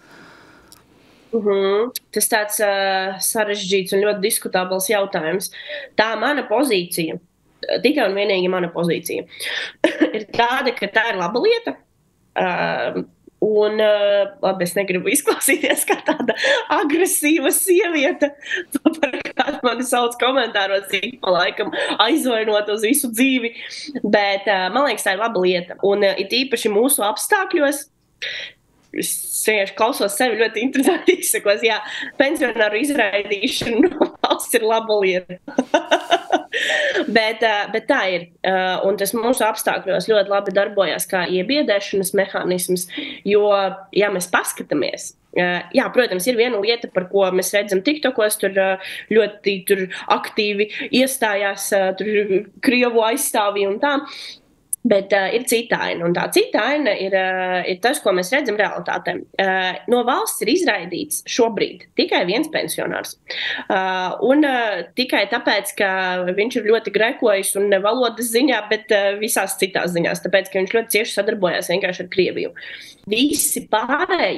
[SPEAKER 2] Tas tāds sarežģīts un ļoti diskutabls jautājums. Tā mana pozīcija, tikai un vienīgi mana pozīcija, ir tāda, ka tā ir laba lieta. Un labi, es negribu izklausīties kā tāda agresīva sieviete, par kādu mani sauc komentāros, ik pa laikam aizvainot uz visu dzīvi, bet man liekas, tā ir laba lieta. Un it īpaši mūsu apstākļos, es vienkārši klausos sevi ļoti interesanti izsakos, pensionāru izraidīšana no valsts ir laba lieta. Bet tā ir, un tas mūsu apstākļos ļoti labi darbojās kā iebiedēšanas mehānisms, jo, ja mēs paskatāmies, protams, ir viena lieta, par ko mēs redzam TikTokos, tur ļoti aktīvi iestājās Krievu aizstāvji un tā. Bet ir cita aina, un tā cita aina ir tas, ko mēs redzam realitātē. No valsts ir izraidīts šobrīd tikai viens pensionārs. Un tikai tāpēc, ka viņš ir ļoti grekojis un ne valodas ziņā, bet visās citās ziņās, tāpēc, ka viņš ļoti cieši sadarbojās vienkārši ar Krieviju. Visi pārējie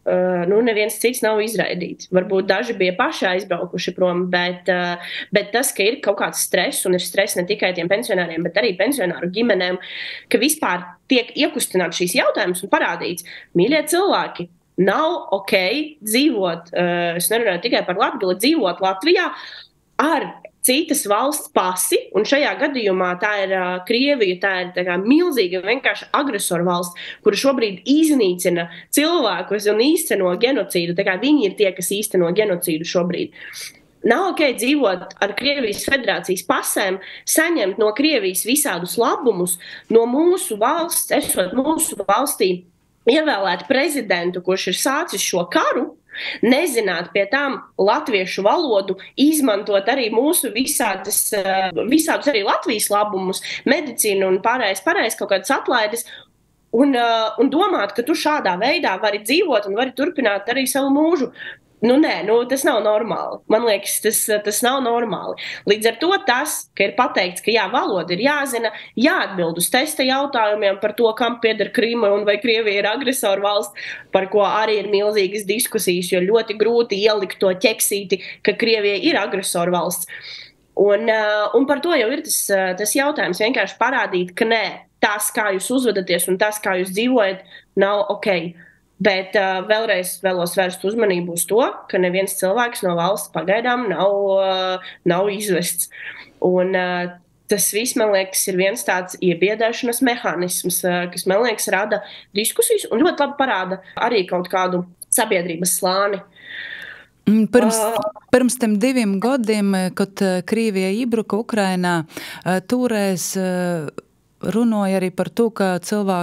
[SPEAKER 2] neviens cits nav izraidīts. Varbūt daži bija paši aizbraukuši prom, bet tas, ka ir kaut kāds stress, un ir stress ne tikai tiem pensionāriem, bet arī pensionāru ģimenēm, ka vispār tiek iekustināts šīs jautājumus un parādīts, mīļie cilvēki, nav ok dzīvot, es nerunāju tikai par Latgali, dzīvot Latvijā ar citas valsts pasi, un šajā gadījumā tā ir Krievija, tā ir tā kā milzīga vienkārši agresoru valsts, kura šobrīd iznīcina cilvēkus un īsteno genocīdu. Tā kā viņi ir tie, kas īsteno genocīdu šobrīd. Nav ok dzīvot ar Krievijas federācijas pasēm, saņemt no Krievijas visādus labumus, no mūsu valsts, esot mūsu valstī ievēlēt prezidentu, kurš ir sācis šo karu, nezināt pie tām latviešu valodu, izmantot arī mūsu visādus arī Latvijas labumus, medicīnu un pārējais kaut kādas atlaides, un domāt, ka tu šādā veidā vari dzīvot un vari turpināt arī savu mūžu. Tas nav normāli. Man liekas, tas nav normāli. Līdz ar to tas, ka ir pateikts, ka valoda ir jāzina, jāatbild uz testa jautājumiem par to, kam pieder Krima un vai Krievija ir agresoru valsts, par ko arī ir milzīgas diskusijas, jo ļoti grūti ielikt to ķeksīti, ka Krievija ir agresoru valsts. Un par to jau ir tas jautājums, vienkārši parādīt, ka nē, tas, kā jūs uzvedaties un tas, kā jūs dzīvojat, nav ok. Bet vēlreiz vēlos vērst uzmanību uz to, ka neviens cilvēks no valsts pagaidām nav izvests. Un tas viss, man liekas, ir viens tāds iebiedēšanas mehānisms, kas, man liekas, rada diskusijas un ļoti labi parāda arī kaut kādu sabiedrības slāni.
[SPEAKER 1] Pirms tam 2 gadiem, kad Krievija iebruka Ukrainā, toreiz runāja arī par to, ka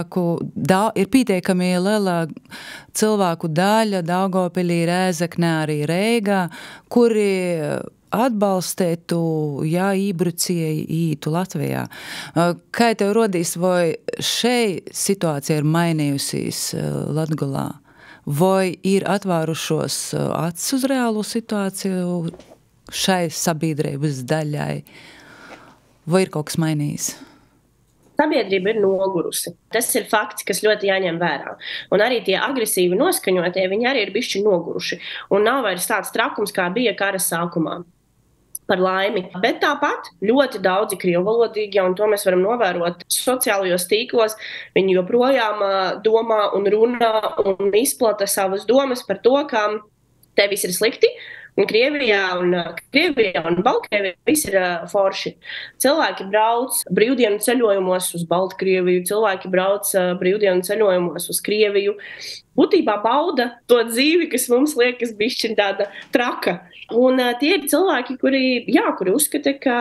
[SPEAKER 1] ir pietiekami liela cilvēku daļa Daugavpilī, Rēzeknē, arī Reigā, kuri atbalstētu, ībrucēji ītu Latvijā. Kā tev rodīs, vai šai situācija ir mainījusies Latgolā? Vai ir atvērušos acis uz reālo situāciju šai sabiedrības daļai? Vai ir kaut kas mainījis?
[SPEAKER 2] Sabiedrība ir nogurusi. Tas ir fakts, kas ļoti jāņem vērā. Un arī tie agresīvi noskaņotie, viņi arī ir bišķi noguruši. Un nav vairs tāds trakums, kā bija kara sākumā. Par laimi. Bet tāpat ļoti daudzi krievvalodīgi, un to mēs varam novērot sociālajos tīklos, viņi joprojām domā un runā un izplata savas domas par to, ka te viss ir slikti, un Krievijā un Baltkrievijā viss ir forši. Cilvēki brauc brīvdienu ceļojumos uz Baltkrieviju, cilvēki brauc brīvdienu ceļojumos uz Krieviju. Būtībā bauda to dzīvi, kas mums liekas bišķi tāda traka. Un tie ir cilvēki, kuri uzskata, ka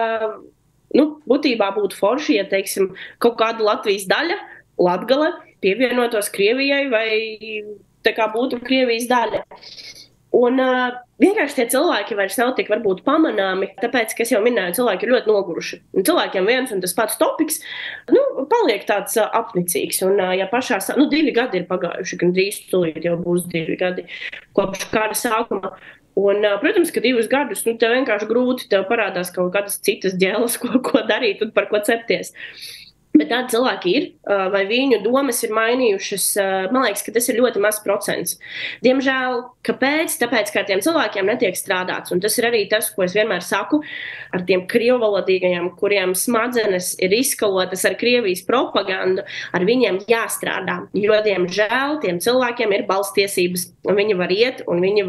[SPEAKER 2] būtībā būtu forši, ja, teiksim, kaut kāda Latvijas daļa, Latgale, pievienotos Krievijai vai tā kā būtu Krievijas daļa. Un vienkārši tie cilvēki vairs nav tik varbūt pamanāmi, tāpēc, ka es jau minēju, cilvēki ir ļoti noguruši. Un cilvēkiem viens un tas pats topiks, paliek tāds apnicīgs. Un ja pašā, 2 gadi ir pagājuši, gan drīz tūlīt jau būs 2 gadi kopš kara sākuma. Un, protams, ka 2 gadus, tev vienkārši grūti, tev parādās kaut kādas citas ģēles, ko darīt un par ko cepties. Bet tādi cilvēki ir, vai viņu domas ir mainījušas, man liekas, ka tas ir ļoti mazs procents. Diemžēl, kāpēc? Tāpēc, ka ar tiem cilvēkiem netiek strādāts. Un tas ir arī tas, ko es vienmēr saku ar tiem krievvalodīgajiem, kuriem smadzenes ir izskalotas ar Krievijas propagandu, ar viņiem jāstrādā. Jo, diemžēl, tiem cilvēkiem ir balstiesības, un viņi var iet, un viņi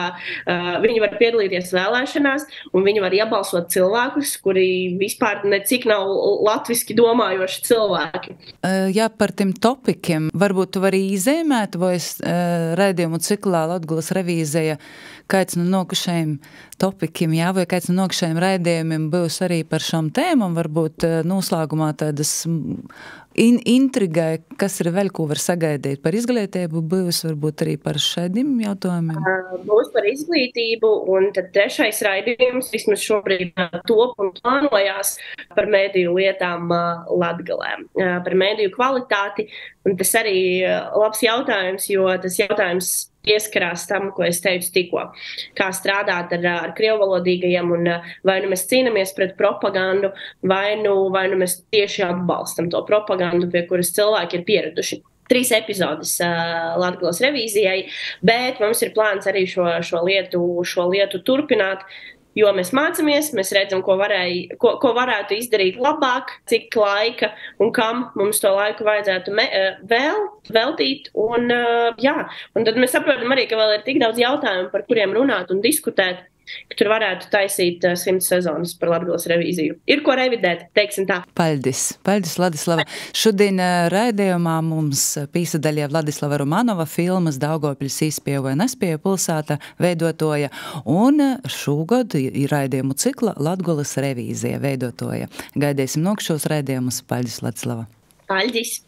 [SPEAKER 2] var piedalīties vēlēšanās, un viņi var iebalsot cilvēkus, kuri vispār necik nav latviski domājoši cilvēki.
[SPEAKER 1] Jā, par tiem topikiem. Varbūt tu vari izēmēt, vai raidījumu ciklā Latgulas revīzija kāds no nokušajiem topikiem, vai kāds no nokušajiem raidījumiem būs arī par šām tēmām, varbūt noslēgumā tādas intrigai, kas ir vēl, ko var sagaidīt par izglītību, būs varbūt arī par šādiem jautājumiem?
[SPEAKER 2] Būs par izglītību, un tad 3. raidījums, vismaz šobrīd top un plānojās par mediju lietām Latgalē, par mediju kvalitāti, un tas arī labs jautājums, jo tas jautājums pieskarās tam, ko es teicu tikko, kā strādāt ar krievvalodīgajiem, un vai mēs cīnāmies pret propagandu, vai mēs tieši atbalstam to propagandu, pie kuras cilvēki ir pieraduši. 3 epizodes Latgulas revīzijai, bet mums ir plāns arī šo lietu turpināt, jo mēs mācāmies, mēs redzam, ko varētu izdarīt labāk, cik laika un kam mums to laiku vajadzētu vēl veltīt. Un tad mēs saprotam arī, ka vēl ir tik daudz jautājumu, par kuriem runāt un diskutēt, ka tur varētu taisīt 100 sezonas par Latgulas revīziju. Ir ko revidēt, teiksim tā.
[SPEAKER 1] Paldies, Vladislava. Šodien raidījumā mums pīsadaļie Vladislava Romanova filmas Daugavpils īspēja vai nespēja pilsēta veidotoja, un šogad ir raidījumu cikla Latgulas revīzija veidotoja. Gaidīsim nokšos raidījumus. Paldies, Vladislava.
[SPEAKER 2] Paldies!